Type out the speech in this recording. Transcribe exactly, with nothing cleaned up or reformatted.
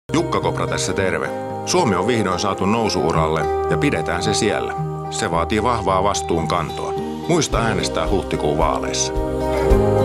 Jukka Kopra tässä terve. Suomi on vihdoin saatu nousuuralle ja pidetään se siellä. Se vaatii vahvaa vastuunkantoa. Muista äänestää huhtikuun vaaleissa.